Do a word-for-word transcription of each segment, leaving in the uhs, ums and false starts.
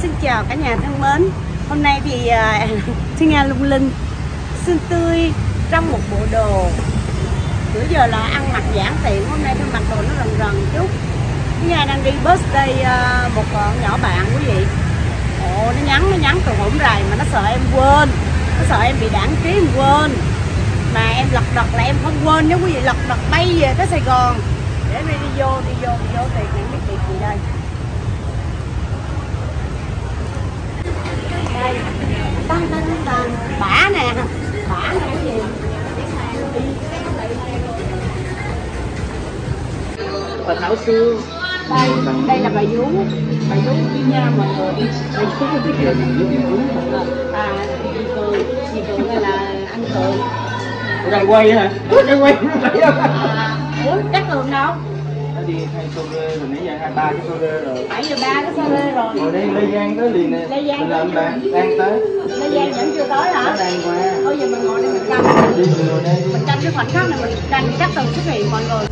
Xin chào cả nhà thân mến. Hôm nay thì uh, Thúy Nga lung linh xinh tươi trong một bộ đồ. Bữa giờ là ăn mặc giản tiện, hôm nay tôi mặc đồ nó rần rần chút. Thúy Nga đang đi birthday uh, một uh, nhỏ bạn quý vị. Ồ, nó nhắn nó nhắn từ hổn rày mà nó sợ em quên, nó sợ em bị đảng trí em quên. Mà em lật đật là em không quên nhớ quý vị, lật đật bay về tới Sài Gòn để đi đi vô đi vô đi vô tiền này, biết tiền gì đây. Đây, tăng tăng tăng bả nè, bả nè cái gì? Và tháo xương. Đây, đây là bài vú, bài vú kia nha mọi người. Bài vú của cái kia. À, chị Cường, chị Cường đây là anh Cường. Ủa đang quay hả? Đang quay thấy không? À, ủa chắc Cường đâu? Nó đi hai xô rê rồi nãy giờ hai ba cái xô rê rồi. bảy giờ ba cái xô rê rồi. Rồi đây Lê Giang tới liền nè. Lê Giang mình làm bạn đang tới. Lê Giang vẫn chưa tới hả? Nó đang qua. Thôi giờ mình ngồi đây mình canh. Đi rồi đây. Mình canh cái khoảnh khắc này mình canh các Tường xuất hiện mọi người.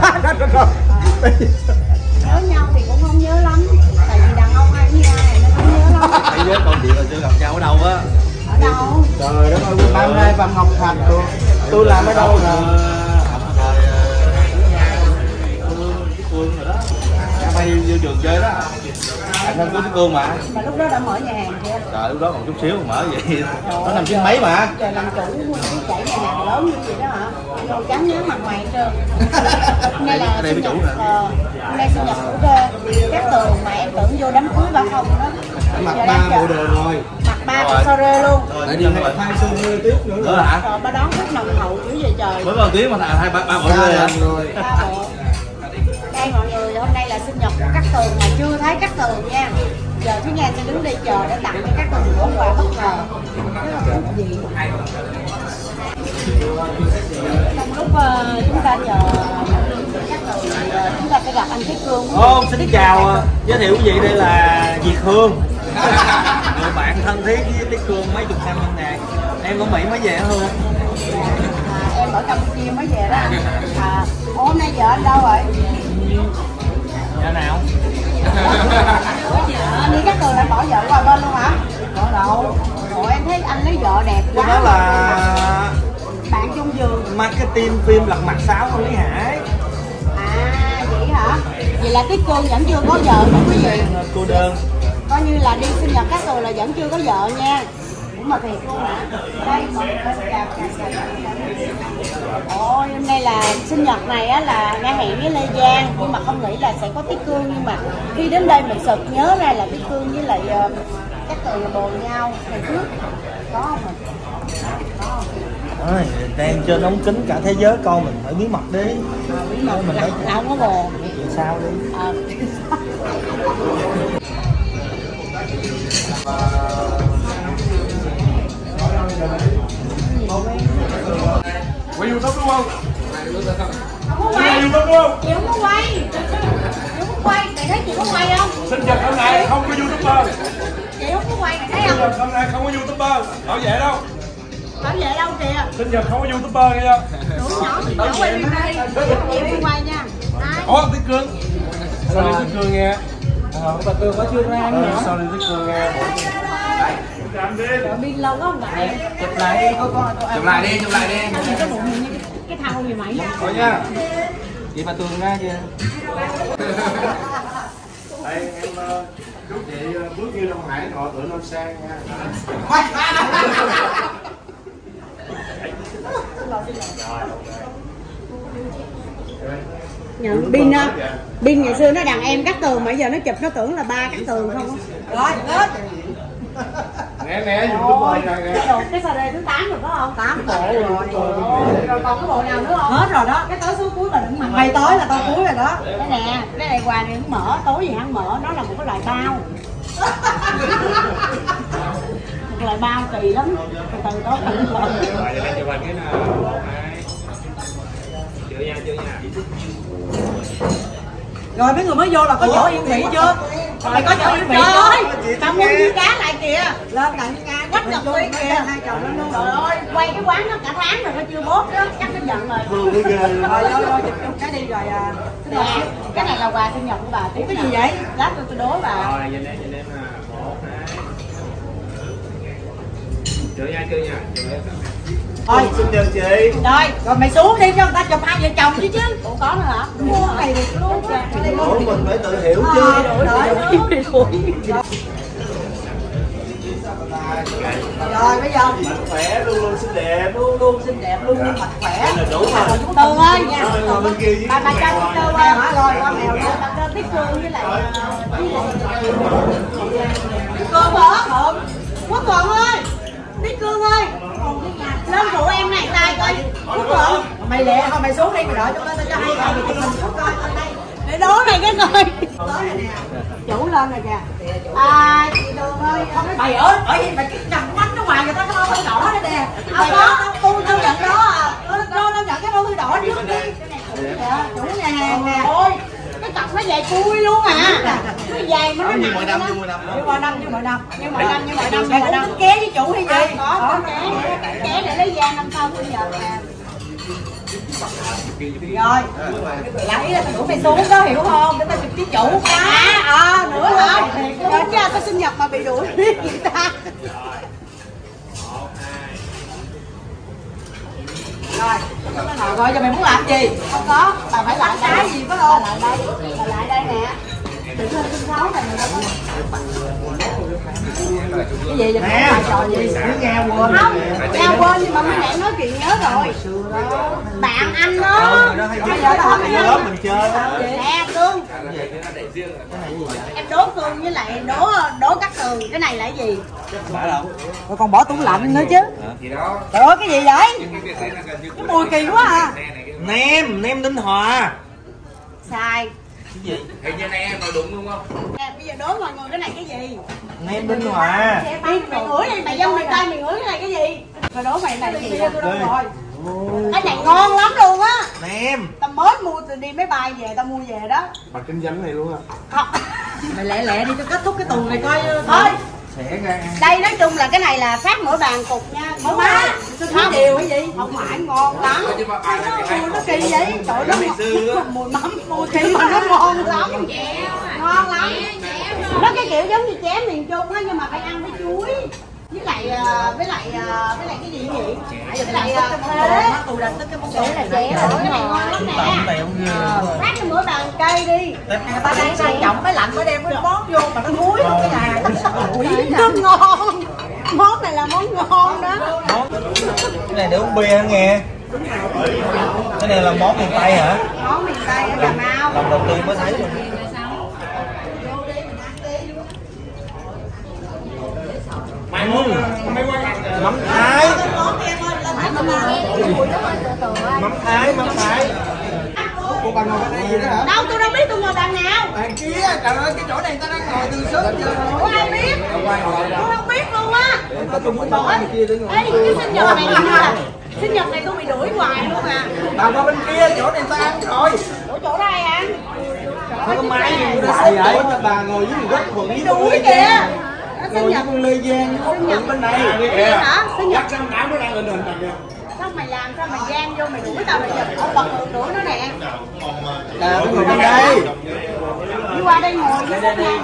Nhớ nhau thì cũng không nhớ lắm. Tại vì đàn ông ai với ai nó không nhớ lắm. Hãy nhớ còn điện là chưa gặp nhau ở đâu á. Ở đâu? Trời đất ơi, ba mươi hai Phạm Ngọc Thạch luôn. Tôi làm ở đâu nè? Phương rồi đó. Em hay vô trường chơi đó. Anh thân của Cương mà. Mà lúc đó đã mở nhà hàng chưa? Trời, lúc đó còn chút xíu mở vậy. Nó năm chín mấy mà. Trời làm chủ nguyên cái chạy nhà hàng lớn như vậy đó hả? Vô trắng nhớ mặt mày trơn. Hôm nay là đây sinh chủ nhật, nè. ờ, hôm nay sinh nhật của Rê. Các Tường mà em tưởng vô đám cưới bà không đó. Mặc Giờ ba đang chờ- bộ đồ rồi. Mặc ba bộ sao Rê luôn. Tại đi hai xô rê tiếp nữa rồi hả? Rồi bà đón khách nồng hậu dữ vậy trời. Mới bao tiếng mà thà hai ba ba bộ rê hả? Ba bộ. Đây mọi người, hôm nay là sinh nhật của các Tường mà chưa thấy các Tường nha. Giờ Thúy Nga sẽ đứng đây chờ để tặng cho các Tường món quà bất ngờ. Rất là cực gì. Trong lúc uh, chúng ta chờ các Tường thì uh, chúng ta sẽ gặp anh Tiết Cương. Ô, xin chào, giới thiệu quý vị, đây là Việt Hương. Người bạn thân thiết với Tiết Cương mấy chục năm hơn nè. Em ở Mỹ mới về hả Hương? À, em ở Campuchia mới về đó. À, hôm nay vợ anh đâu rồi? Dạ nào? Anh đi các Tường đã bỏ vợ qua bên luôn hả? Bỏ đâu? Ủa em thấy anh lấy vợ đẹp quá. Đó là bạn chung giường. marketing phim Lật Mặt sáu của Lý Hải. À vậy hả? Vậy là Tiết Cương vẫn chưa có vợ nữa quý vị. Cô đơn. Coi như là đi sinh nhật các Tường là vẫn chưa có vợ nha. Ủa mà thiệt luôn hả? Đây mọi người chào chào chào chào. Ôi hôm nay là sinh nhật này á là Nga hẹn với Lê Giang, nhưng mà không nghĩ là sẽ có Tiết Cương, nhưng mà khi đến đây mình sực nhớ ra là Tiết Cương với lại uh, các Tường là bồ nhau ngày trước. Có không mình? Có không? Ôi, đang trên ống kính cả thế giới coi mình phải bí mật đi. À, bí mật mình là, là không có bồ. Chuyện sao đi. À. Quay YouTube đúng không? Không có quay. YouTube đúng không? Chị không có quay. Chị không có quay. Chị thấy chị có quay không? Sinh nhật hôm nay không có YouTuber. Chị không có quay, chị thấy Sinh không? nhật hôm nay không có YouTuber. Bảo vệ đâu? Bảo vệ đâu kìa? Sinh nhật không có YouTuber nghe chưa? Đủ nhỏ, nhỏ quay đi đây. Chị không quay nha. Ai? Ủa, Tiết Cương. Sorry Tiết Cương nghe. Ờ, bà Cương có chưa ra nữa. Sorry Tiết Cương nghe. Làm đi. Rồi pin lâu quá không vậy? Chụp lại đi, có con tôi. Chụp lại đi, chụp lại đi. Sao nhìn cái bụng mình như cái, cái thau gì mày? Thôi nha. Chị bà Tường ra kìa. Đây em uh, chúc chị uh, bước như Đông Hải ngồi tuổi năm sang nha. Nhận pin á. Pin ngày xưa nó đàn em Cát Tường mà giờ nó chụp nó tưởng là ba Cát Tường không. Rồi, hết. Nè nè, YouTuber này nè. Cái đồ cái sao đây thứ tám rồi phải không? tám bộ rồi. Rồi còn cái bộ nào nữa không? Hết rồi đó. Cái tối số cuối là đừng mặc. Mày tối là tao cuối rồi đó. Cái nè, cái này quà này cũng mở, tối gì hắn mở, nó là một cái loại bao. Một loại bao kỳ lắm. Từ từ đó từ từ. Rồi để chụp hình cái nào. Chưa nha, chưa nha. Rồi mấy người mới vô là có chỗ yên vị chưa? Mày có chỗ yên vị chưa? Tao mua viên cá lại kìa. Lên tặng cá quách ngọc quý kìa. Hai chồng nó luôn. Trời ơi, quay cái quán nó cả tháng rồi nó chưa bốt đó, chắc nó giận rồi. Hương cái ghê. Rồi rồi rồi chụp chung cái đi rồi à. Nè, cái này là quà sinh nhật của bà. Ủa cái gì vậy? Lát tôi tôi đố bà. Rồi, nhìn em, nhìn em nè. Một nè. Chơi nha, chơi nha. Thôi, xin chào chị. rồi, rồi mày xuống đi cho người ta chụp hai vợ chồng chứ chứ. Ủa có nữa hả? Mua này được luôn. Ủa mình phải tự hiểu chứ. Rồi bây giờ Mạnh khỏe, luôn luôn xinh đẹp. luôn luôn xinh đẹp, luôn luôn mạnh khỏe. Là đủ rồi. Tường ơi nha. Rồi, ngồi bên kia với Bà bà cho chị Tường ơi. Rồi qua mèo nha. Bà cho Tiết Cương với lại Cương hả? Quốc Thuận ơi. Tiết Cương ơi. Lên phụ em này tay coi. Quốc Thuận. Mày lẹ thôi mày xuống đi mày đợi cho tao cho hai coi chụp hình coi coi đây. Để đố này cái coi. Chủ lên rồi kìa. À chị Tường ơi, không có mày ơi, bởi vì mày cái cầm mắt nó ngoài người ta cái bao thư đỏ đó nè. Không có, tôi tôi nhận đó à. Tôi tôi nhận cái bao thư đỏ trước đi. Chủ nhà hàng nè. Ôi, cái cặp nó dài cui luôn à. Nó dài mà nó nặng. Như mọi năm, như mọi năm. Như mọi năm, như mọi năm. Như mọi năm, như mọi năm. Mày cũng tính ké với chủ hay gì? Có, có ké. Ké để lấy da năm sau tôi giờ nè. Rồi, lại là tụi mày xuống đó hiểu không? Để tao chụp với chủ. À, ờ, nữa hả? Rồi cha tao sinh nhật mà bị đuổi người ta. Rồi, rồi coi cho mày muốn làm gì? Không có, bà phải lại cái gì phải không? Bà lại đây, bà lại đây nè. Đừng lên sân khấu này nè. Cái gì vậy? Nè, trò gì? nghe quên. Không, nghe quên nhưng mà mới nãy nói chuyện nhớ rồi. Bạn anh đó. Bây giờ tao hỏi mày Lớp mình chơi á. nè Cương. Em đố Cương với lại đố đố Cát Tường cái này là cái gì? Rồi còn bỏ tủ lạnh nữa chứ. Trời ơi cái gì vậy? Cái mùi kỳ quá à. Nem, nem Ninh Hòa. Sai. Cái gì? Hình như nem mà đúng đúng không? Nè bây giờ đố mọi người cái này cái gì? Nem Ninh Hòa. Đi mày ngửi đi, mày dông mày tay mày ngửi cái này cái gì? Mày đố mày này cái gì? Rồi. Cái này ngon lắm luôn á. Nem. Tao mới mua từ đi máy bay về, tao mua về đó. Bà kinh doanh này luôn à? Không. Mày lẹ lẹ đi cho kết thúc cái tuần này coi Thôi. Sẽ ra. Đây nói chung là cái này là phát mỗi bàn cục nha. Không má. Không điều cái gì? Không phải ngon lắm. Mùi nó kỳ vậy? Trời nó mùi mắm, mùi kỳ mà nó ngon lắm. Ngon lắm. Nó cái kiểu giống như chém miền Trung á nhưng mà phải ăn với chuối. Với lại với lại với lại cái gì vậy? Với lại thế. tù là tức cái món Để là dễ rồi, cái này ngon lắm nè. Phát cho mỗi bàn cây đi. ta đang sang trọng mới lạnh mới đem cái món vô mà nó muối luôn cái nhà Quỷ nó ngon. Món này là món ngon đó. Cái này để uống bia hả nghe? Cái này là món miền Tây hả? Món miền Tây ở Cà Mau. Lần đầu tiên mới thấy luôn. Mày muốn mấy quán Mắm Thái. Mắm Thái, mắm Thái. cô bà ngồi ở đây gì đó hả? Đâu tôi đâu biết tôi ngồi bàn nào. Bàn kia, trời ơi cái chỗ này ta đang ngồi từ sớm giờ rồi. Ủa ai biết? Tôi không biết luôn á. Tôi muốn ngồi bên kia để ngồi. Ê, cái sinh nhật này hình như là sinh nhật này tôi bị đuổi hoài luôn à. Bà qua bên kia, chỗ này ta ăn rồi. Ủa chỗ đó ai ăn? Nó có máy gì Nó xài vậy? Bà ngồi với góc thuận với con Đuổi Lê kìa. Giang. Nó Ngồi sinh với nhật. con Lê Giang với góc thuận bên này. Vậy hả? Sinh nhật. Chắc cả mới đang lên hình này kìa. Sao mày làm sao mày gian vô mày đuổi tao bây giờ? Ông bật ngược đuổi nó nè. Là tôi ngồi bên đây. Đi qua đây ngồi với nó nè.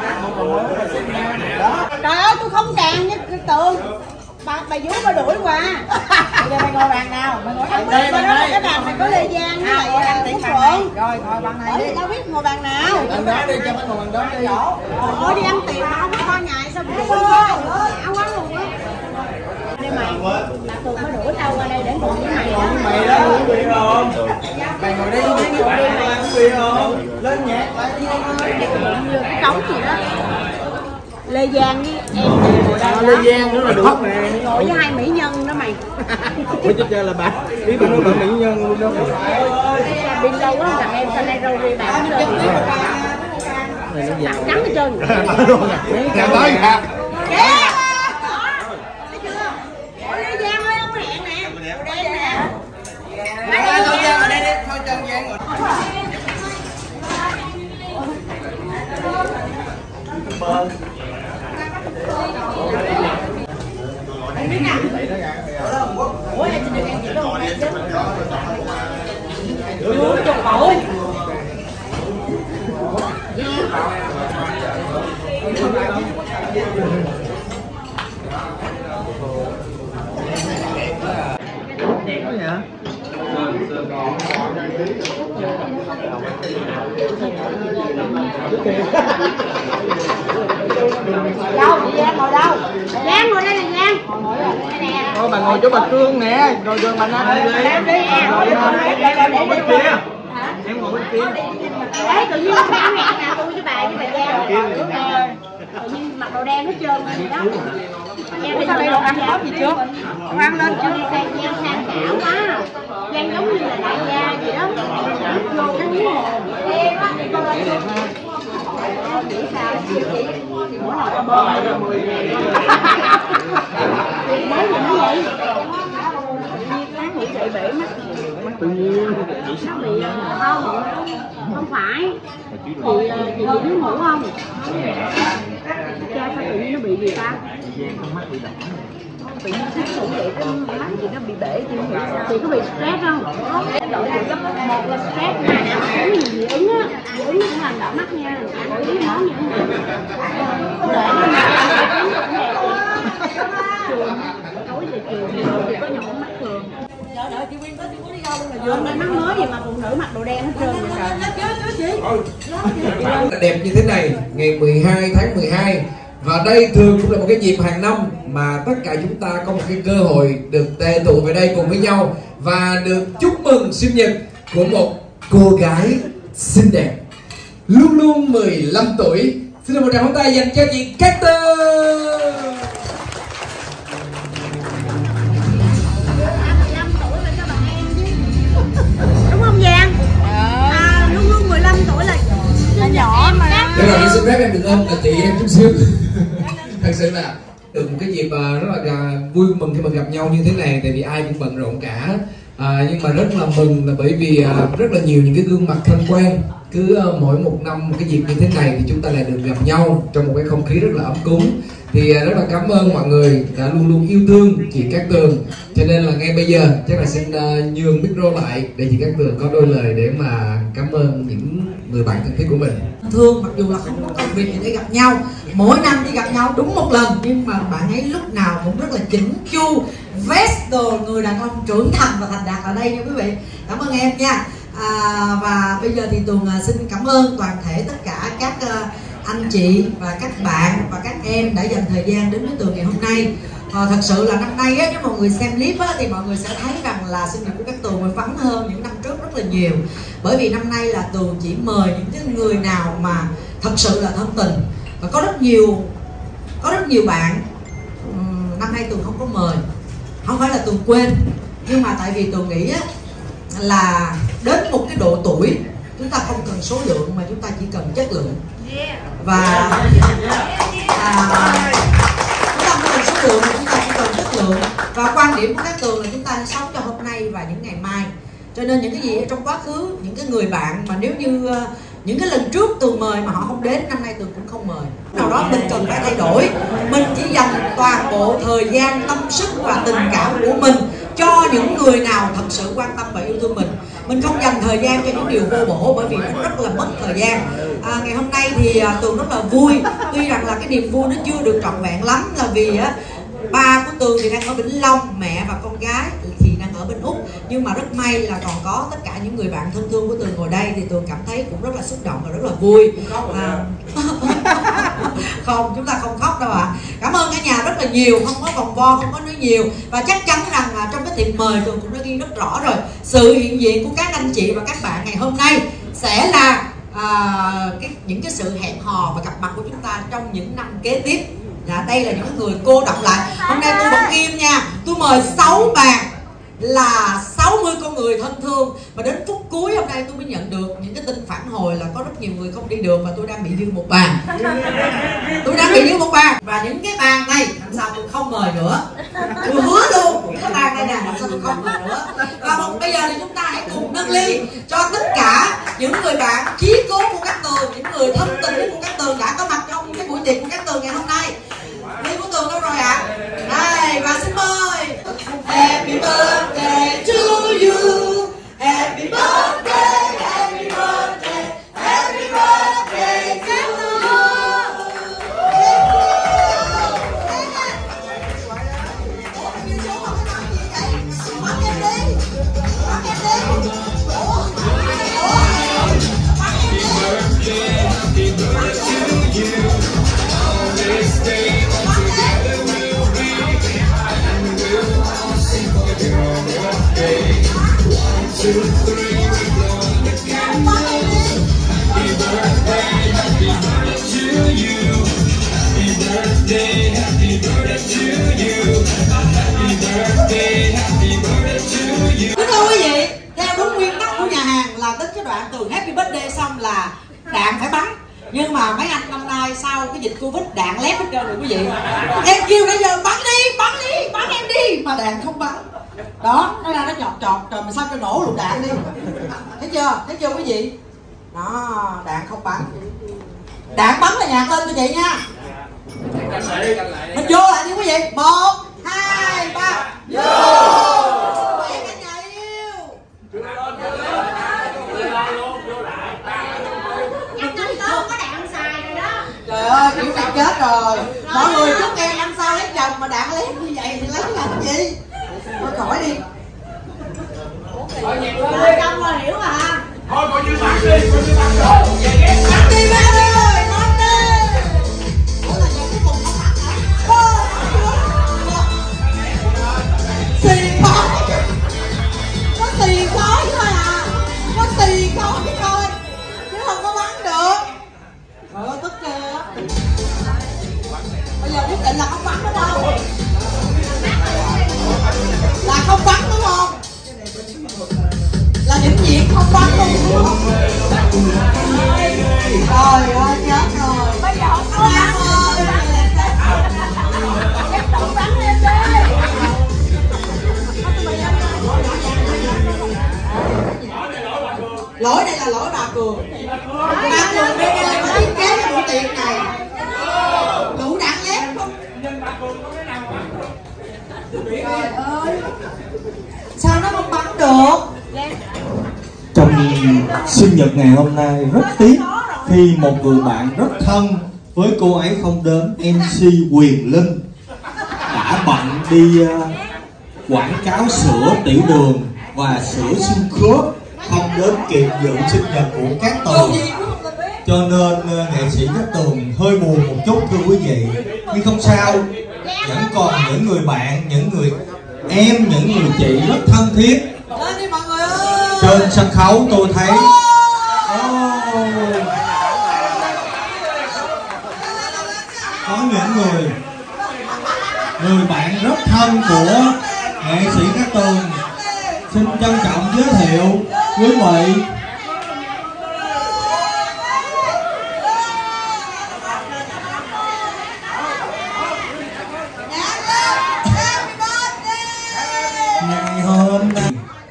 Trời ơi tôi không càng với cái Tường. Bà, bà Vũ bà đuổi qua. Bây giờ mày ngồi bàn nào? Mày ngồi ăn đây, đó là cái bàn mày có Lê Giang với lại Quốc Thuận. rồi ngồi bàn này đi. Tao biết ngồi bàn nào. Ăn đó đi cho nó ngồi ăn đó đi. Ôi đi ăn tiền mà không có coi nhà sao mà đuổi quá. Áo quá luôn á. Đây mày, bà Tường mới đuổi tao qua đây để ngồi với mày đó. Mày đó uống bia không? Mày ngồi đây uống bia không? Uống bia không? Lên nhạc lại đi. Như cái trống gì đó. Lê Giang với em này ngồi đây đó. Lê Giang nữa là được nè. Ngồi với hai mỹ nhân đó mày. Ủa chứ chơi là bà. Ý bà nói bà mỹ nhân luôn đâu. Đi lâu quá thằng em sao nay râu ri bạn nó trắng hết trơn. Chào tới hả? Kìa. Thấy chưa? Ủa Lê Giang ơi ông hẹn nè. Đây nè. Thôi thôi Giang ở đây đi. Thôi chân Giang rồi. Ủa em xin được ăn gì đâu mà chứ uống chục bội Đâu, chị Giang ngồi đâu? Giang ngồi đây là Giang. Thôi bà ngồi chỗ bà Trương nè, rồi rồi bà Nam đi. Em đi em. Ngồi bên kia. Em ngồi bên kia. Đấy, tự nhiên nó ăn hẹn nhà tôi với bà với bà Giang. Tự nhiên mặc đồ đen hết trơn rồi đó. Em đi sao đây đồ ăn có gì chưa? Đồ ăn lên chưa? Giang Giang sang xảo quá. Giang giống như là đại gia vậy đó. Vô cái miếng hồn. Em á, con lên luôn. Em nghĩ sao? Chị mỗi lần có bơ rồi mười ngàn. Mới gì nó vậy? Sáng nghĩ chị bị mắt tự nhiên nó bị không không phải thì chị bị ngủ không cha sao tự nhiên nó bị gì ta tự nhiên sáng ngủ vậy cái mắt chị nó bị bể chị không hiểu sao chị có bị stress không đội chị cấp một là stress mà nào uống gì dị ứng á dị ứng cũng làm đỏ mắt nha mỗi ý món như thế để trường tối về trường thì có nhỏ mắt thường đợi chị Quyên tới chị muốn đi đâu luôn là vừa mới mắt mới gì mà phụ nữ mặc đồ đen hết trơn rồi đẹp như thế này ngày mười hai tháng mười hai và đây thường cũng là một cái dịp hàng năm mà tất cả chúng ta có một cái cơ hội được tề tụ về đây cùng với nhau và được chúc mừng sinh nhật của một cô gái xinh đẹp luôn luôn mười lăm tuổi. Xin được một tràng pháo tay dành cho chị Carter. Đúng không Giang? À, luôn luôn mười lăm tuổi là là nhỏ mà. Được rồi, em xin phép em đừng ôm là chị em chút xíu. Thật sự là được một cái dịp rất là vui mừng khi mà gặp nhau như thế này, tại vì ai cũng bận rộn cả. À, nhưng mà rất là mừng là bởi vì uh, rất là nhiều những cái gương mặt thân quen. Cứ uh, mỗi một năm một cái dịp như thế này thì chúng ta lại được gặp nhau trong một cái không khí rất là ấm cúng. Thì uh, rất là cảm ơn mọi người đã luôn luôn yêu thương chị Cát Tường. Cho nên là ngay bây giờ chắc là xin uh, nhường micro lại để chị Cát Tường có đôi lời để mà cảm ơn những người bạn thân thiết của mình. Thương mặc dù là không có công việc gì để gặp nhau, mỗi năm đi gặp nhau đúng một lần, nhưng mà bạn ấy lúc nào cũng rất là chỉnh chu, vest đồ người đàn ông trưởng thành và thành đạt ở đây nha quý vị. Cảm ơn em nha. À, và bây giờ thì Tường xin cảm ơn toàn thể tất cả các uh, anh chị và các bạn và các em đã dành thời gian đến với Tường ngày hôm nay. À, thật sự là năm nay á, nếu mọi người xem clip á, thì mọi người sẽ thấy rằng là sinh nhật của các Tường vắng hơn những năm trước rất là nhiều. Bởi vì năm nay là Tường chỉ mời những cái người nào mà thật sự là thân tình, và có rất nhiều có rất nhiều bạn um, năm nay Tường không có mời, không phải là Tường quên, nhưng mà tại vì Tường nghĩ á, là đến một cái độ tuổi chúng ta không cần số lượng mà chúng ta chỉ cần chất lượng. Và à, chúng ta không cần số lượng mà chúng ta chỉ cần chất lượng. Và quan điểm của các Tường là chúng ta sống cho hôm nay và những ngày mai. Cho nên những cái gì ở trong quá khứ, những cái người bạn mà nếu như uh, những cái lần trước Tường mời mà họ không đến, năm nay Tường cũng không mời. Nào đó mình cần phải thay đổi. Mình chỉ dành toàn bộ thời gian, tâm sức và tình cảm của mình cho những người nào thật sự quan tâm và yêu thương mình. Mình không dành thời gian cho những điều vô bổ, bởi vì nó rất là mất thời gian. À, ngày hôm nay thì à, Tường rất là vui. Tuy rằng là cái niềm vui nó chưa được trọn vẹn lắm, là vì á, ba của Tường thì đang ở Vĩnh Long, mẹ và con gái thì đang ở bên Úc. Nhưng mà rất may là còn có tất cả những người bạn thân thương của Tường ngồi đây, thì Tường cảm thấy cũng rất là xúc động và rất là vui. À, không, chúng ta không khóc đâu ạ. À. Cảm ơn cả nhà rất là nhiều, không có vòng vo, không có nói nhiều. Và chắc chắn rằng là trong cái tiệc mời Tường cũng đã ghi rất rõ rồi. Sự hiện diện của các anh chị và các bạn ngày hôm nay sẽ là à, cái, những cái sự hẹn hò và gặp mặt của chúng ta trong những năm kế tiếp. Dạ, đây là những người cô đọng lại. Hôm nay tôi vẫn nghiêm nha, tôi mời sáu bàn là sáu mươi con người thân thương, và đến phút cuối hôm nay tôi mới nhận được những cái tin phản hồi là có rất nhiều người không đi được và tôi đang bị dư một bàn. Tôi đang bị dư một bàn, và những cái bàn này làm sao tôi không mời nữa. Tôi hứa luôn, những cái bàn này nè làm sao tôi không mời nữa. Và một, bây giờ thì chúng ta hãy cùng nâng ly cho tất cả những người bạn chí cố của các Tường, những người thân tình của các Tường đã có mặt trong cái buổi tiệc của các Tường ngày hôm nay. Ly của Tường đâu rồi ạ? À? Đây, và xin mời. Happy birthday to you. Happy birthday, happy birthday, happy birthday to you. Bắt em đi, bắt em đi. bạn Tường happy birthday xong là đạn phải bắn. Nhưng mà mấy anh năm nay sau cái dịch Covid đạn lép hết trơn rồi quý vị. Em kêu bây giờ bắn đi, bắn đi, bắn em đi mà đạn không bắn. Đó, nó ra nó nhọt trọt rồi mà sao cho nổ lục đạn đi. Thấy chưa? Thấy chưa quý vị? Đó, đạn không bắn. Đạn bắn là nhạc lên cho chị nha. Mình vô lại đi quý vị. Một, hai, ba, vô. Khỏe cả nhà yêu. Trời ơi, kiểu này chết rồi. Mọi người chúc em năm sau lấy chồng mà đạn lép như vậy thì lấy làm gì? Thôi khỏi đi. Thôi xong rồi hiểu à. Thôi coi như bắn đi, coi như bắn rồi. Bắn đi bắn ơi, bắn đi. Ủa là nhạc cuối cùng không bắn hả? Xì khói. Có xì khói thôi à. Có xì khói thôi. Chứ không có bắn được. Trời ơi, tức ghê á. Bây giờ quyết định là không bắn đúng không? Là không bắn đúng không? Là điểm diện không bắn luôn đúng không? Trời ơi, chết rồi. Bây giờ không có bắn ơi. Em tự bắn em đi. Lỗi này là lỗi bà Cường. Bà Cường đi đây mà thiết kế cái buổi tiệc này đủ đạn lép không? Trời ơi, sao nó không bắn được? Trong sinh nhật ngày hôm nay rất tiếc khi một người bạn rất thân với cô ấy không đến. em xê Quyền Linh đã bận đi uh, quảng cáo sữa tiểu đường và sữa xương khớp, không đến kịp dự sinh nhật của Cát Tường, cho nên uh, nghệ sĩ Cát Tường hơi buồn một chút thưa quý vị. Nhưng không sao, vẫn còn những người bạn, những người em, những người chị rất thân thiết. Lên đi mọi người ơi. Trên sân khấu tôi thấy oh. có những người người bạn rất thân của nghệ sĩ Cát Tường. Xin trân trọng giới thiệu quý vị. Ngày hôm nay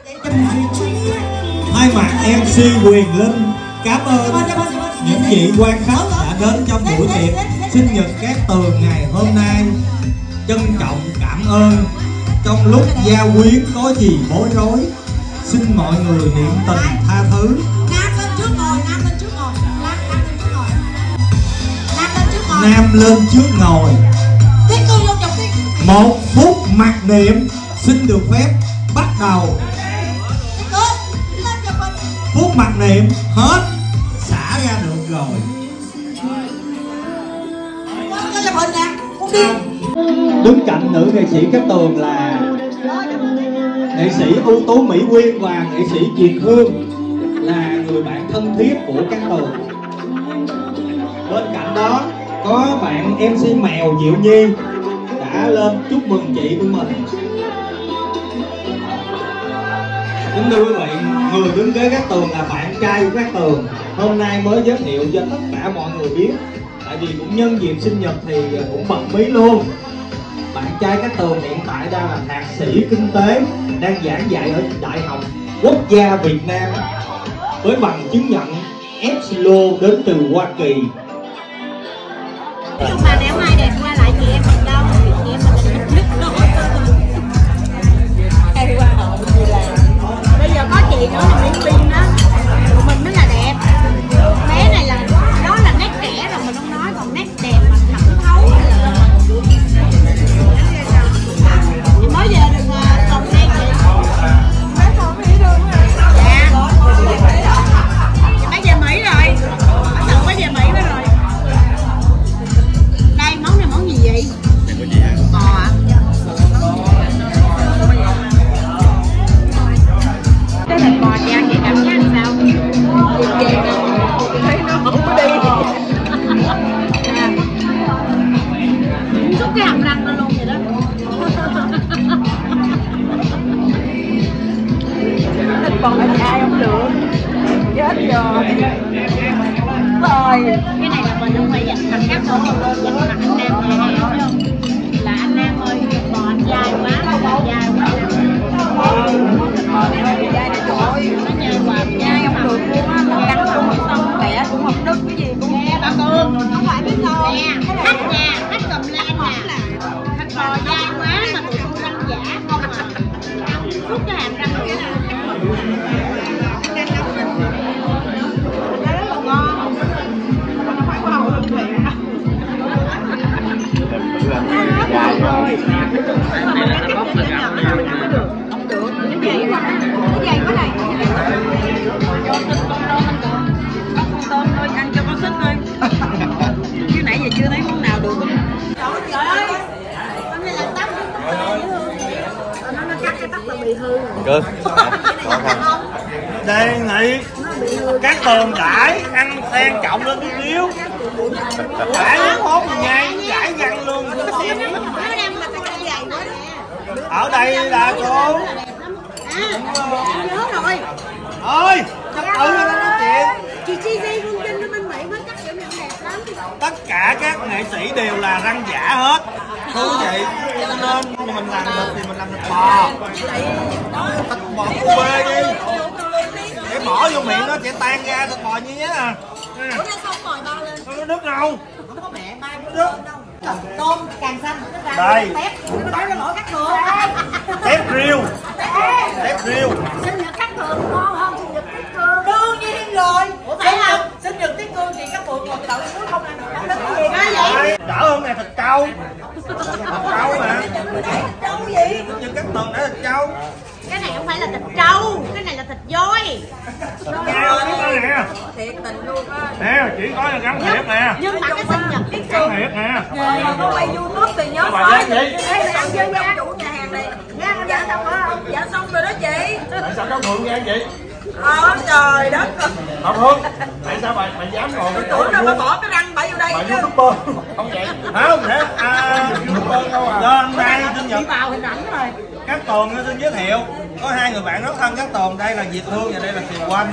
thay mặt em xê Quyền Linh cảm ơn những vị quan khách đã đến trong buổi tiệc sinh nhật Cát Tường ngày hôm nay. Trân trọng cảm ơn. Trong lúc gia quyến có gì bối rối, xin mọi người niệm tình tha thứ. Nam lên trước ngồi, Nam lên trước ngồi, Nam, Nam lên trước ngồi. Nam lên trước ngồi. Nam lên trước ngồi. Tiếp cô vô chụp đi. Một phút mặc niệm xin được phép bắt đầu. Cô, lên chụp mình. Phút mặc niệm hết, xả ra được rồi. Cô chụp hình nè, con đi. Đứng cạnh nữ nghệ sĩ Cát Tường là nghệ sĩ ưu tú Mỹ Quyên và nghệ sĩ Việt Hương, là người bạn thân thiết của Cát Tường. Bên cạnh đó có bạn em xê Mèo Diệu Nhi đã lên chúc mừng chị của mình. Kính thưa quý vị, người đứng kế Cát Tường là bạn trai của Cát Tường. Hôm nay mới giới thiệu cho tất cả mọi người biết, tại vì cũng nhân dịp sinh nhật thì cũng bật mí luôn. Bạn trai Cát Tường hiện tại đang là thạc sĩ kinh tế, đang giảng dạy ở Đại học Quốc gia Việt Nam với bằng chứng nhận Epsilon đến từ Hoa Kỳ. Nhưng mà nếu mai đẹp qua lại chị em mình đâu, chị em mình đứt đâu. Hay qua hậu gì là bây giờ có chị nữa là Mỹ Quyên đó, tụi mình mới là đẹp. Bé này là đó là nét trẻ rồi mình không nói, còn nét đẹp mà thẩm thấu là chị mới về được tuần nay chị. Bé không nghĩ được. Dạ. Chị mới về Mỹ rồi. Bắt đầu mới về Mỹ rồi. Đây món này món gì vậy? Bò ạ. Cái thịt bò chị ăn chị cảm Rồi, cái này là mình không phải dành mặt cắt đâu, dành mặt anh Nam nhà hàng phải không? Là anh Nam ơi, bò anh dai quá, bò dai quá. Bò này hơi bị dai nè trời ơi, nó nhai quá, nhai không được luôn á, nó cắn không được xong, kẻ cũng không đứt cái gì cũng nghe bà Cương. Không phải biết đâu. Nè, khách nha, khách cầm lên nè. Khách bò dai quá mà tụi tôi răng giả không à. Rút cái hàm răng kia nè. Dài rồi. Cái dày quá này. Cho xin con tôm anh Cường. Có con tôm thôi, ăn cho có sức thôi. Chứ nãy giờ chưa thấy món nào được. Trời ơi. Hôm nay là tóc nó nó cắt cái tóc là bị hư. Cưng. Đề nghị các tường đãi ăn xen trọng lên chút xíu. Đãi món gì nhai giải răng luôn. Ở đây là cô. Nhớ rồi. Thôi, chấp tự ra nói chuyện. Chị Chi Di Phương Trinh nó bên Mỹ mới cắt kiểu miệng đẹp lắm. Tất cả các nghệ sĩ đều là răng giả hết. Thú vị. Cho nên mình làm thịt thì mình làm thịt bò. Thịt bò cu bê đi. Để bỏ vô miệng nó sẽ tan ra thịt bò như thế à. Bữa nay không mồi ba lên. Không có nước đâu. Không có mẹ ba có nước đâu. Tôm càng xanh nó ra đây. Tép, nó nói ra mỗi cắt thường. Tép riêu. Tép riêu. Sinh nhật cắt thường ngon hơn sinh nhật tiết cương. Đương nhiên rồi. Ủa phải không? Sinh nhật tiết cương chị các phượng ngồi đậu nước không ăn được cắt đất Gì đó vậy? Đỡ hơn này thịt trâu. Thịt trâu mà. Trâu gì? Nhưng các tường để thịt trâu. Cái này không phải là thịt trâu, cái này là thịt voi. Nghe không nè. Thiệt tình luôn á. Nè, chỉ có là gắn thiệt nè. Nhưng mà cái sinh nhật tiết Gắn cương. thiệt nè. Mà có quay YouTube thì nhớ Bà soi. dám gì? Ê, ăn chơi nha. Chủ nhà hàng này. Nha, dạ xong rồi không? Dạ xong rồi đó chị. Tại sao cháu Phượng nghe vậy? Ờ, trời đất. Bà Phượng, tại sao bà, bà dám ngồi cái chỗ Tưởng đâu bà bỏ cái răng bả vô đây bà chứ. YouTuber không vậy? Không, để à, YouTuber đâu à. Cho hôm nay sinh nhật Chị vào hình ảnh rồi. Cát Tường nó xin giới thiệu. Có hai người bạn rất thân Cát Tường, đây là Việt Hương và đây là Kiều Oanh.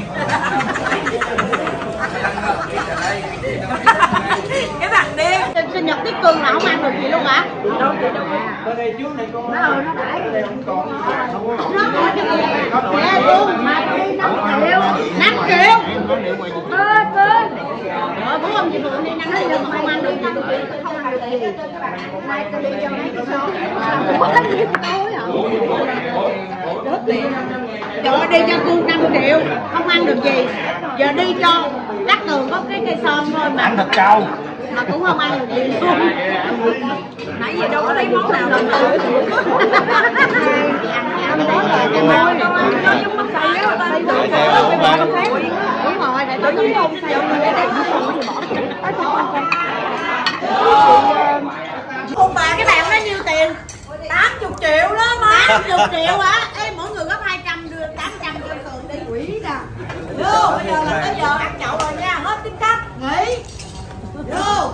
Cái thằng điên. Sinh nhật tiết cương là không ăn được gì luôn hả? Đâu chị đâu. Bên đây trước này con. Nó ừ nó đãi. Không còn. Nó coi cho kìa. Nè luôn, mà đi năm triệu. năm triệu. Ê, tên. Rồi bố ông chị Phượng đi năm triệu mà không ăn được gì. Không ăn được gì. Nay tôi đi cho mấy cái số. Ủa cái gì tối hả? Đốt tiền. Trời ơi đi cho Cương năm triệu. Không ăn được gì. Giờ đi cho Cát Tường có cái cây son thôi mà. Ăn thịt trâu. Mà cũng không ăn được gì luôn. Nãy giờ đâu có thấy món nào đâu. Ăn đó là cái môi. Nó giống bắp xay á. Đúng rồi, để tôi giống bông xay. Ông bà cái bạn đó nhiêu tiền? tám mươi triệu đó mà. tám mươi triệu hả? Ê mỗi người góp hai trăm đưa tám trăm cho Cường đi quỷ nè. Vô, bây giờ là tới giờ ăn nhậu rồi nha, hết tiếp khách. Nghỉ. Vô.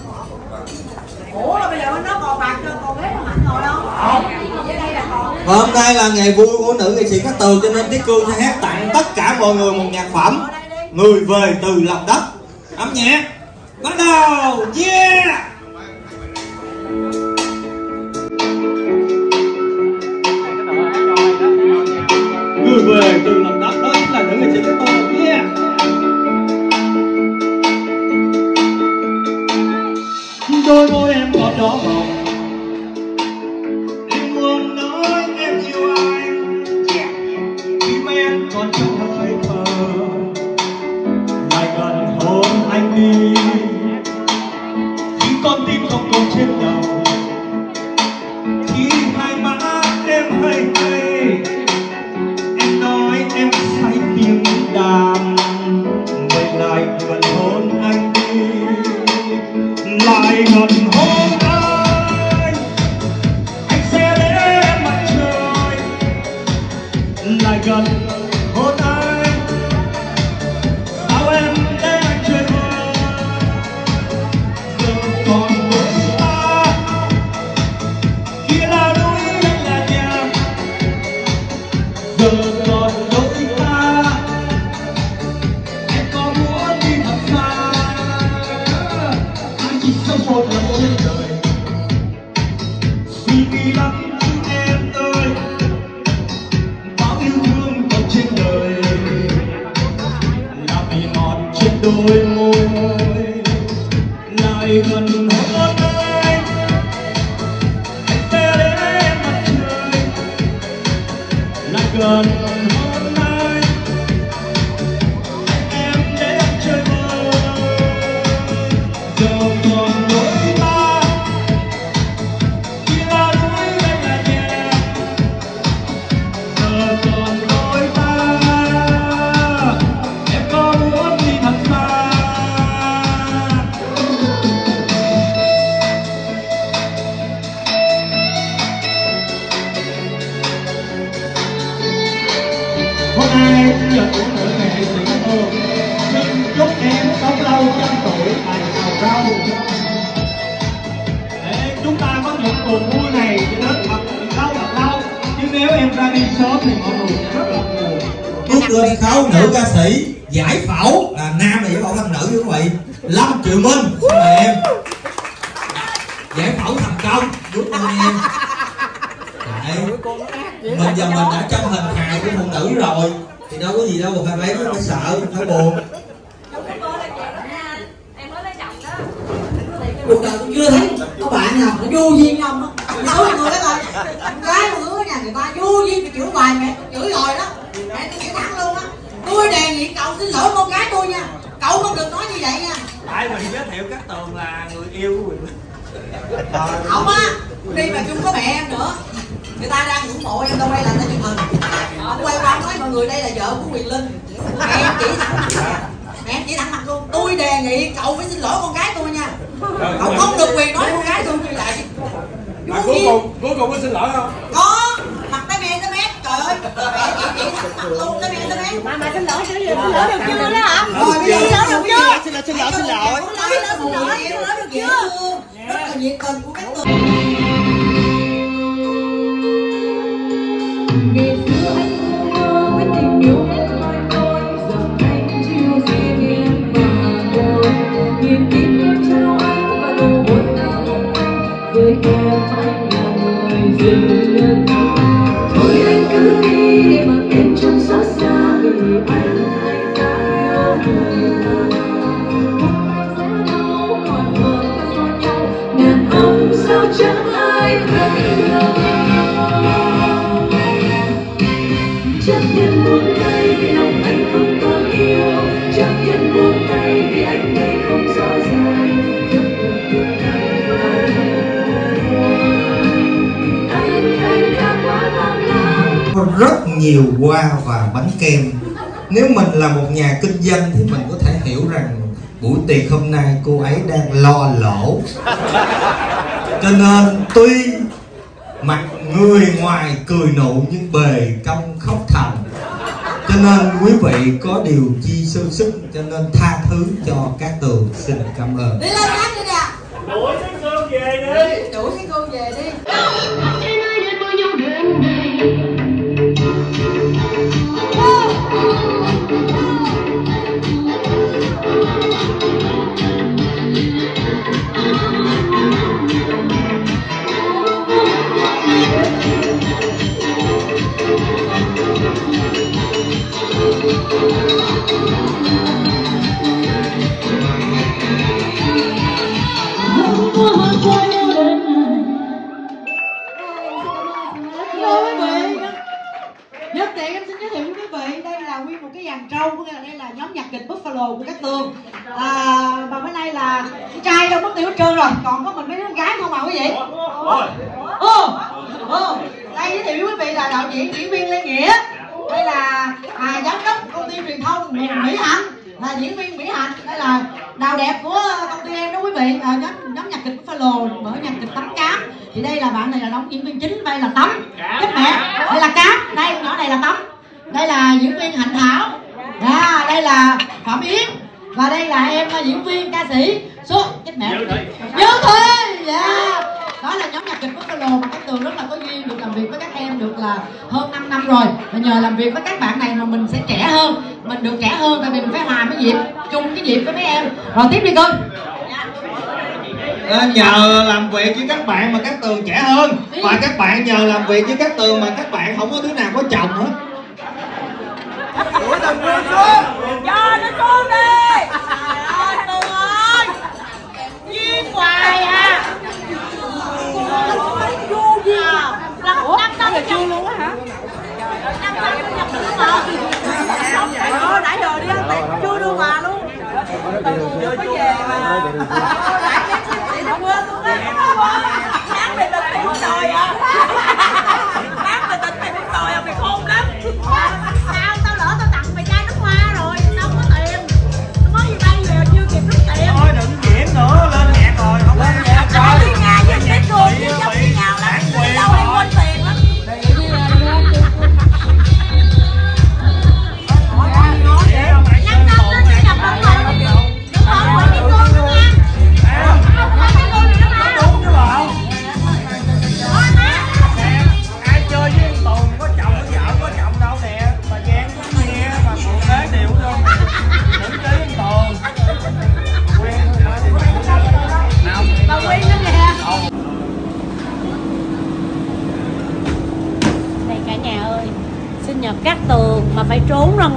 Ủa bây giờ nó còn bạc cho còn bé thằng Mạnh ngồi không? Không. Hôm nay là ngày vui của nữ nghệ sĩ Cát Tường cho nên Tiết Cương sẽ hát tặng tất cả mọi người một nhạc phẩm Người về từ lòng đất. Âm nhạc bắt đầu. Yeah. Người về từ lòng đất đó chính là nữ nghệ sĩ Cát Tường. Yeah. Đôi môi em còn đỏ hồng, em muốn nói em yêu anh, tim em còn trong hơi thở, lại gần hôn anh đi, khi con tim không còn trên đầu, khi hai má em hay hay, em nói em say tiếng đàn, vậy lại gần hôn anh đi. Lại gần hôn anh, anh sẽ để mặt trời. Lại gần hôn anh, sao em để anh chơi vơi. đôi môi lại gần hơn anh. Anh sẽ đến mặt trời lại gần hơn anh. Em đến chơi vơi giờ còn đôi ta chỉ là núi đây là nhà. Giờ còn đôi ta em có muốn đi thật xa. Hôm nay sinh nhật của nữ nghệ sĩ Hương, xin chúc em sống lâu trăm tuổi tài hào rau. Để chúng ta có những cuộc vui này cho đến thật lâu thật lâu. Chứ nếu em ra đi sớm thì mọi người sẽ rất là buồn. Chúc lên khấu nữ ca sĩ giải phẫu là nam là giải phẫu thành nữ như quý vị Lâm Triệu Minh, xin mời em. Giải phẫu thành công, chúc mừng em. Đấy. Mình giờ mình đã trong hình hài của phụ nữ rồi thì đâu có gì đâu phải lấy phải sợ phải buồn. Cuộc đời tôi chưa thấy có bạn nào nó vô duyên không á. Nói người đó coi, con gái con hứa nhà người ta vô duyên thì chửi bài mẹ tôi chửi rồi đó, mẹ tôi chửi thẳng luôn á. Tôi đề nghị cậu xin lỗi con gái tôi nha, cậu không được nói như vậy nha. Tại mình giới thiệu Cát Tường là người yêu của mình. Không á, đi mà chung có mẹ em nữa. Người ta đang ủng hộ em đâu đây là ta chụp hình. Ông quay qua nói mọi người đây là vợ của Quyền Linh. Mẹ em chỉ thẳng mặt, mẹ em chỉ thẳng mặt luôn. Tôi đề nghị cậu phải xin lỗi con gái tôi nha. Cậu không được quyền nói con gái tôi như vậy. Mà cuối cùng cuối cùng có xin lỗi không? Có, mặt tay men tới mét, trời ơi, mẹ chị chỉ thẳng mặt luôn tới men tới mét. Mà mà xin lỗi chứ gì? Xin lỗi được chưa đó hả? Rồi bây giờ Xin lỗi được chưa? Xin lỗi, xin lỗi, xin lỗi. Xin lỗi, xin lỗi, xin lỗi được chưa? Rất là nhiệt tình của các tôi. Ngày xưa anh ngu ngơ với tình yêu em loi loi, giờ anh chiều riêng em mà buồn. Niềm tin em trao anh và nụ hôn nào mong manh, với em anh là người duy nhất. Thôi anh cứ đi để mặc em trong xót xa, vì anh hay ra yêu người nào. Hôm nay sẽ đâu còn mơ cho nhau, ngàn năm sao chẳng ai thấy đâu. Chấp nhận buông tay vì lòng anh không còn yêu, chấp nhận buông tay vì anh đây không rõ ràng, chấp nhận buông tay và anh anh đã quá tham lam. Có rất nhiều hoa và bánh kem. Nếu mình là một nhà kinh doanh thì mình có thể hiểu rằng buổi tiệc hôm nay cô ấy đang lo lỗ. Cho nên tuy mặt người ngoài cười nụ nhưng bề trong khóc thầm. Cho nên quý vị có điều chi sơ sức, cho nên tha thứ cho Cát Tường. Xin cảm ơn. Đi lên hát đi nè. Đuổi cái cơm về đi. Đuổi cái cô về đi. Nhất tiện em xin giới thiệu với quý vị, đây là nguyên một cái dàn trâu, có nghĩa là đây là nhóm nhạc kịch Buffalo của Cát Tường. À, và bữa nay là trai đâu mất tiêu hết trơn rồi, còn có mình mấy đứa con gái không à quý vị? Ừ, ừ. Đây giới thiệu với quý vị là đạo diễn diễn viên Lê Nghĩa. Đây là à, giám đốc công ty truyền thông Mỹ Hạnh, là diễn viên Mỹ Hạnh. Đây là đào đẹp của công ty em đó quý vị, à, nhóm, nhóm nhạc kịch Buffalo, mở nhạc kịch Tắm Cám. Thì đây là bạn này là đóng diễn viên chính, đây là Tắm, chết mẹ, đây là Cám, đây con nhỏ này là Tắm. Đây là diễn viên Hạnh Thảo, à, đây là Phạm Yến, và đây là em diễn viên ca sĩ số chết mẹ Như Thùy. Yeah. Đó là nhóm nhạc kịch Buffalo mà Cát Tường rất là có duyên được làm việc với các em được là hơn năm năm rồi. Và nhờ làm việc với các bạn này mà mình sẽ trẻ hơn, mình được trẻ hơn tại vì mình phải hòa với dịp chung cái dịp với mấy em. Rồi tiếp đi cưng. À, nhờ làm việc với các bạn mà Cát Tường trẻ hơn, và các bạn nhờ làm việc với Cát Tường mà các bạn không có đứa nào có chồng hết. Ủa, đừng quên xuống. Cho nó xuống đi.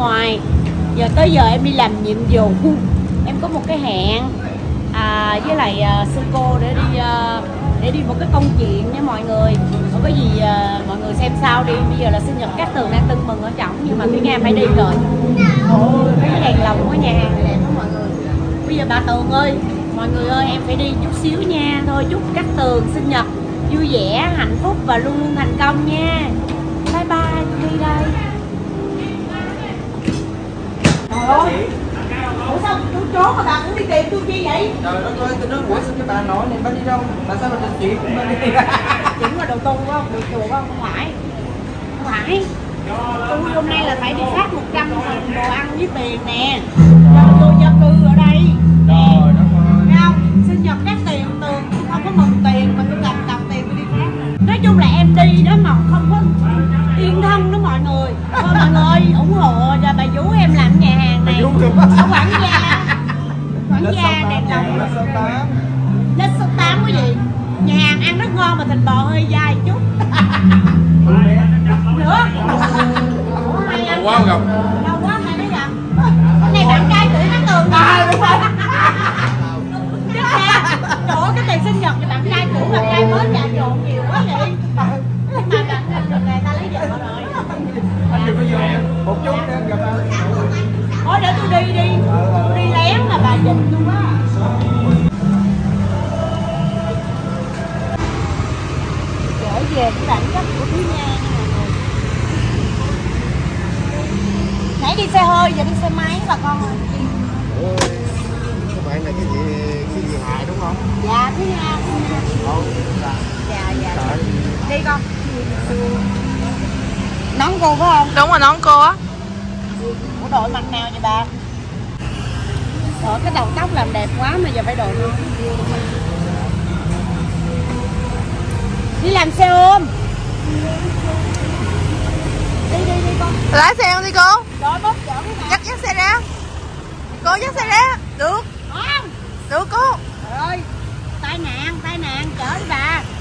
ngoài. Giờ tới giờ em đi làm nhiệm vụ, em có một cái hẹn à, với lại uh, sư cô để đi uh, để đi một cái công chuyện với mọi người. Không có gì uh, mọi người xem sao đi. Bây giờ là sinh nhật Cát Tường đang tưng mừng ở trọng, nhưng mà Thúy Nga phải đi rồi. Ôi, mấy cái đèn lồng của nhà hàng này đẹp lắm mọi người. Bây giờ bà Tường ơi, mọi người ơi, em phải đi chút xíu nha. Thôi chúc Cát Tường sinh nhật vui vẻ, hạnh phúc và luôn luôn thành công nha. Bye bye, tôi đi đây. Trời ơi, ủa sao tôi trốn mà bà cũng đi tìm tôi chi vậy? Trời đất ơi, tôi nói ủa sao cái bà nói này bà đi đâu? Bà sao bà trình chuyện của bà đi? Chuyện là đầu tu không? Được chùa không? Không phải. Không phải. Tôi hôm nay là phải đi phát một trăm phần đồ ăn với tiền nè. Cho tôi gia cư ở đây. Nè. Thấy không? Sinh nhật Cát Tường Tường không có mừng tiền mà tôi cầm cầm tiền tôi đi phát. Nói chung là em đi đó mà không có yên thân đó mọi người. Thôi mọi người ơi, ủng hộ cho bà Vú em làm nhà hàng này. Ở Quảng Gia. Quảng Gia đẹp lòng. Lên số tám quý vị. Nhà hàng ăn rất ngon mà thịt bò hơi dai chút. Nữa. Ủa hay anh? Quá gặp. Lâu quá hay đấy gặp. Cái này bạn trai tuổi Cát Tường à, đúng không? Chứ nha. Trời ơi, cái tiền sinh nhật thì bạn trai cũ bạn trai mới trà trộn nhiều quá vậy. Mà bạn người ta lấy vợ rồi. Anh đừng có vô một chút nữa gặp anh. Thôi để tôi đi đi. Tôi đi lén mà bà dịch luôn á. Trở về cái bản chất của Thúy Nga nha mọi người. Nãy đi xe hơi giờ đi xe máy bà con ơi. Ôi, các bạn này cái gì cái gì hại đúng không? Dạ Thúy Nga, Thúy Nga. Ồ, Dạ dạ. Đi con. Nón cô phải không? Đúng rồi, nón cô á. Ủa đội mặt nào vậy bà? Trời, cái đầu tóc làm đẹp quá mà giờ phải đội nón. Đi làm xe ôm. Đi đi đi con. Lái xe không đi cô? Rồi bớt chở cái nào. Dắt dắt xe ra. Cô dắt xe ra. Được. Không. Được cô. Trời ơi, tai nạn, tai nạn, chở đi bà.